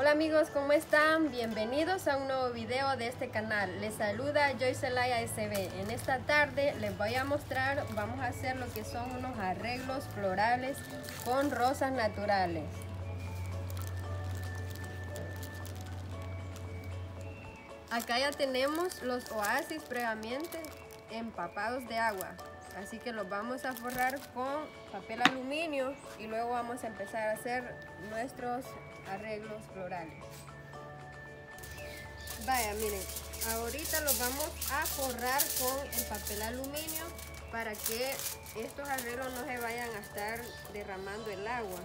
Hola amigos, ¿cómo están? Bienvenidos a un nuevo video de este canal. Les saluda Joy Celaya SB. En esta tarde les voy a mostrar, vamos a hacer lo que son unos arreglos florales con rosas naturales. Acá ya tenemos los oasis previamente empapados de agua. Así que los vamos a forrar con papel aluminio y luego vamos a empezar a hacer nuestros arreglos florales. Vaya, miren, ahorita los vamos a forrar con el papel aluminio para que estos arreglos no se vayan a estar derramando el agua.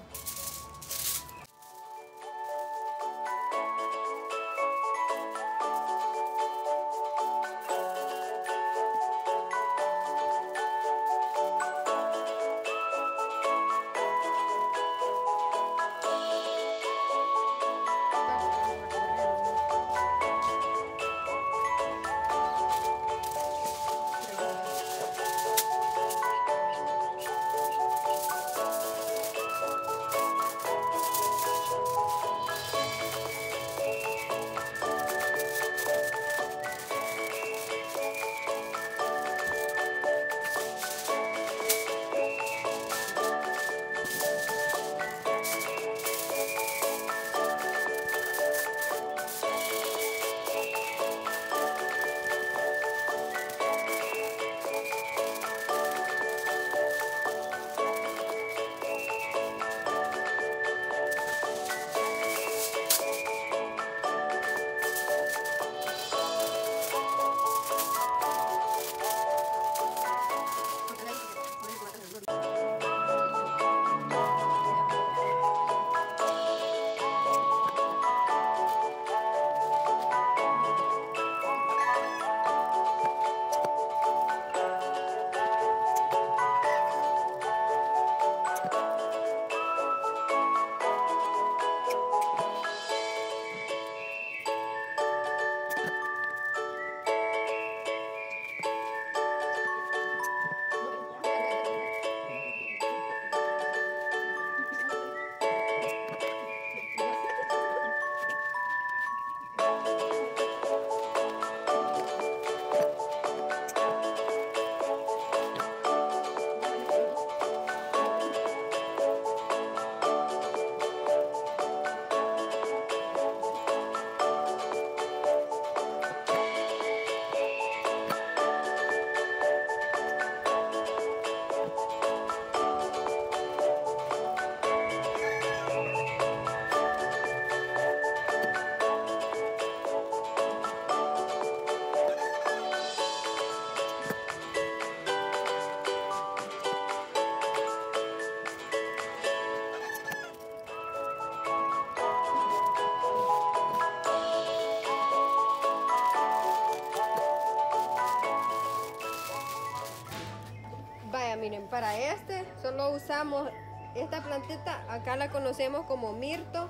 Vaya, miren, para este solo usamos esta plantita, acá la conocemos como mirto,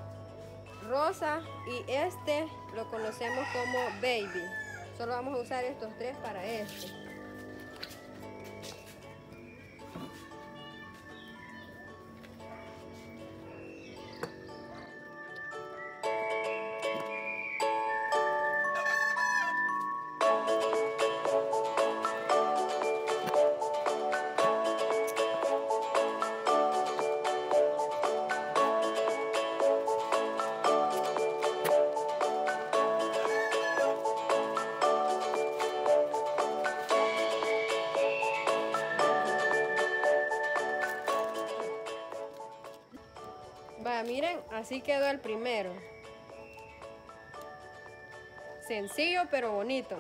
rosa, y este lo conocemos como baby. Solo vamos a usar estos tres para este. Vaya, miren, así quedó el primero. Sencillo pero bonito.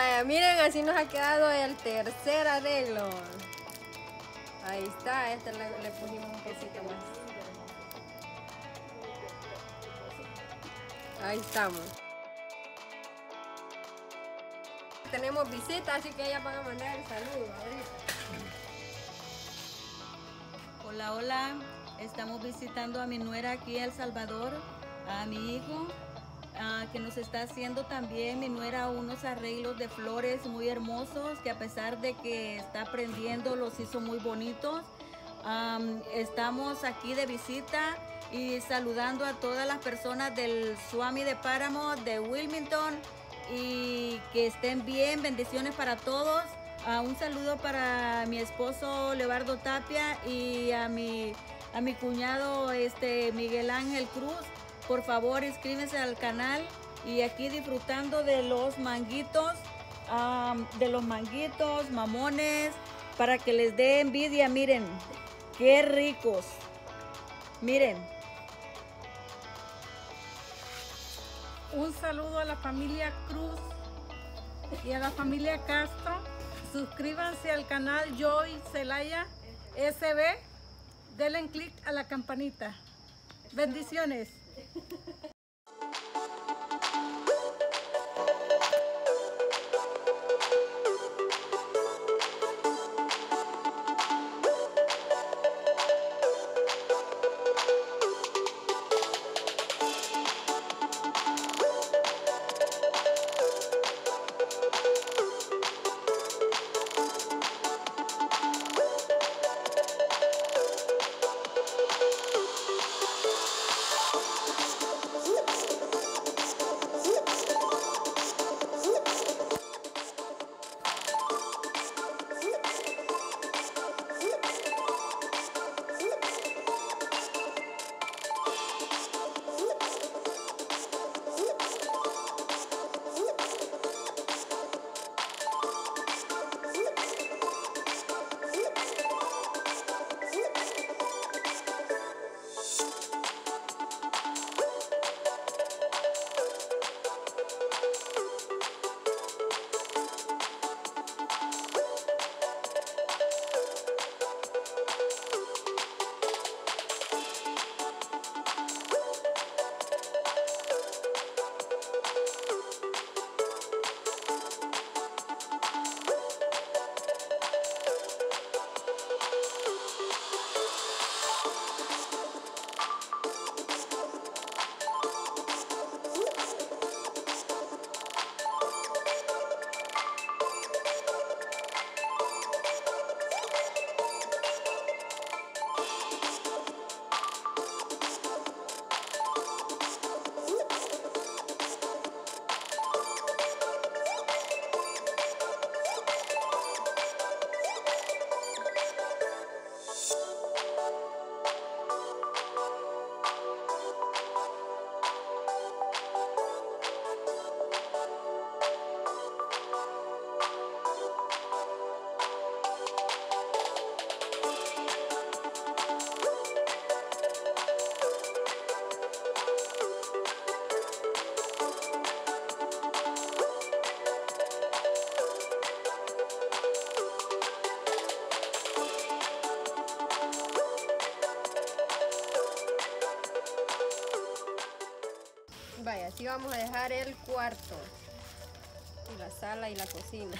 Miren, así nos ha quedado el tercer arreglo. Ahí está, este le pusimos un poquito más. Ahí estamos. Tenemos visita, así que ellas van a mandar el saludo ahorita. Hola, hola. Estamos visitando a mi nuera aquí en El Salvador, a mi hijo, que nos está haciendo también mi nuera unos arreglos de flores muy hermosos, que a pesar de que está aprendiendo, los hizo muy bonitos. Estamos aquí de visita y saludando a todas las personas del Swami de Páramo, de Wilmington, y que estén bien. Bendiciones para todos. Un saludo para mi esposo Leobardo Tapia y a mi cuñado Miguel Ángel Cruz. Por favor, inscríbanse al canal y aquí disfrutando de los manguitos, mamones, para que les dé envidia. Miren, qué ricos. Miren. Un saludo a la familia Cruz y a la familia Castro. Suscríbanse al canal Joy Celaya SB. Denle clic a la campanita. Bendiciones. Vaya, así vamos a dejar el cuarto, y la sala y la cocina.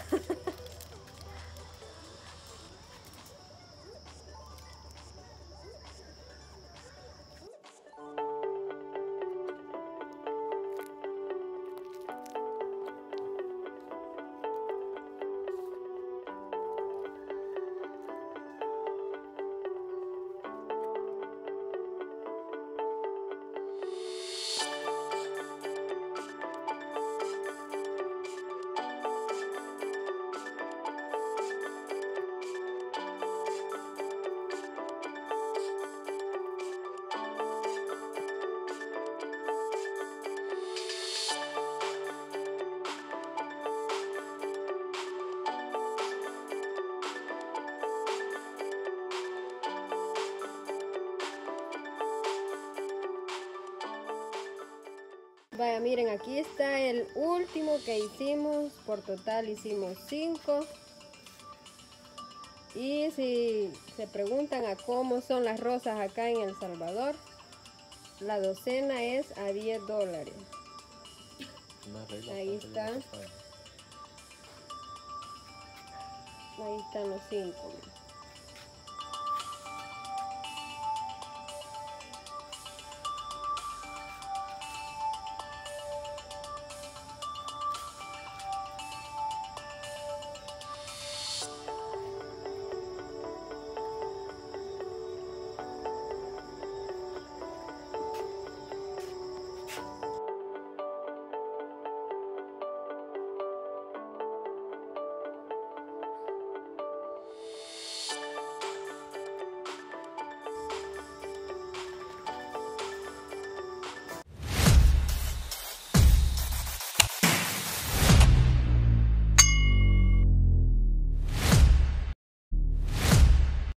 Vaya, miren, aquí está el último que hicimos. Por total hicimos 5. Y si se preguntan a cómo son las rosas acá en El Salvador, la docena es a $10. Ahí está. Ahí están los 5.